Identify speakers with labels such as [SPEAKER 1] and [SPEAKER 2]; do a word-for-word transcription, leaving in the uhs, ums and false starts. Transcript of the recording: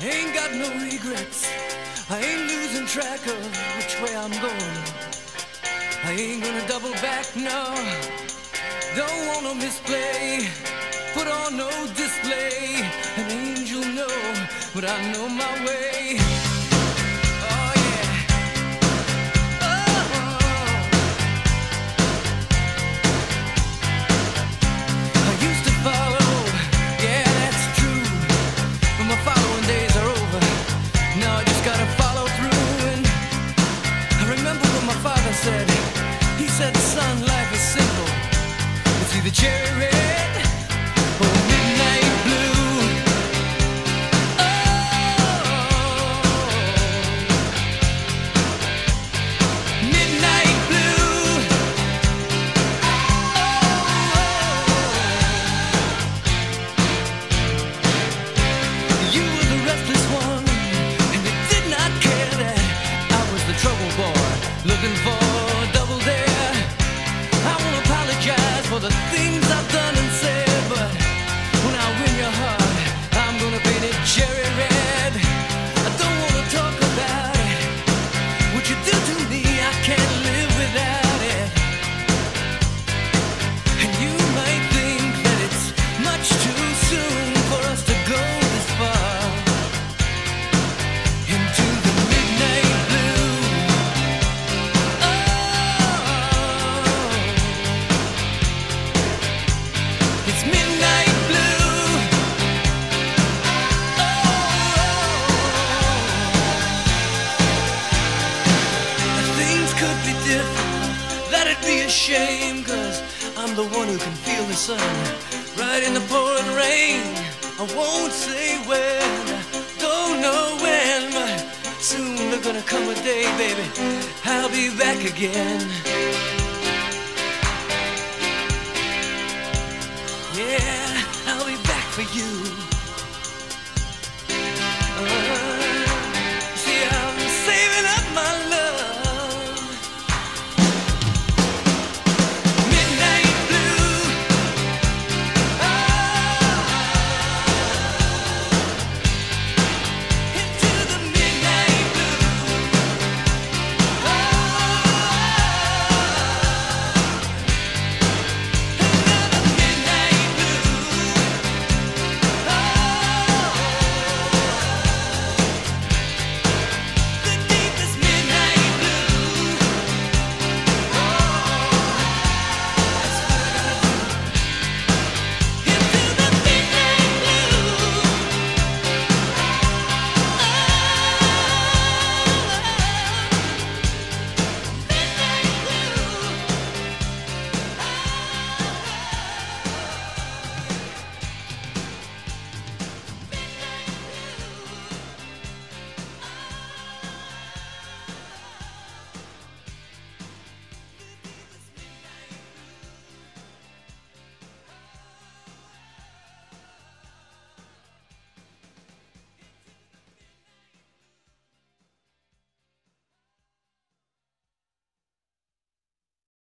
[SPEAKER 1] Ain't got no regrets. I ain't losing track of which way I'm going. I ain't gonna double back, no. Don't wanna misplay. Put on no display. An angel, no, but I know my way. Oh yeah. Oh. I used to follow, yeah, that's true. But my following days are over. Now I just gotta follow through. And I remember what my father said. He said, son, life is simple. It's either cherry red or midnight blue. Oh, midnight blue. Oh, you were the restless one, and you did not care that I was the trouble boy looking for double dare. I won't apologize for the things I've done and said, but when I win your heart, I'm gonna paint it cherry red. I don't wanna talk about it. What you do to me, I can't live without it. And you might think that it's much too soon for us to go this far into the midnight blue. It's midnight blue. Oh, things could be different. That'd be a shame, 'cause I'm the one who can feel the sun right in the pouring rain. I won't say when, don't know when, but soon there's gonna come a day, baby, I'll be back again. Yeah, I'll be back for you.